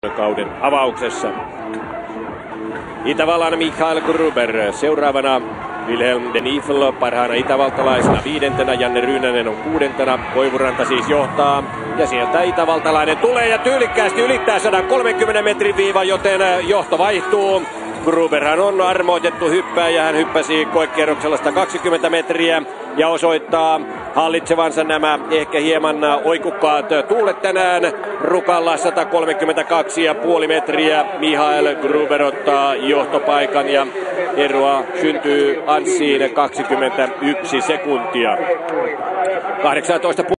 kauden avauksessa. Itävallan Michael Gruber seuraavana, Wilhelm de Niefel parhaana itävaltalaisena 5. Janne Ryynänen on 6. Koivuranta siis johtaa. Ja sieltä itävaltalainen tulee ja tyylikkäästi ylittää 130 metrin viiva, joten johto vaihtuu. Gruberhan on armoitettu hyppääjä. Hän hyppäsi koekierroksella 120 metriä ja osoittaa hallitsevansa nämä ehkä hieman oikukkaat tuulet tänään. Rukalla 132,5 metriä. Michael Gruber ottaa johtopaikan ja eroa syntyy Anssiin 21 sekuntia. 18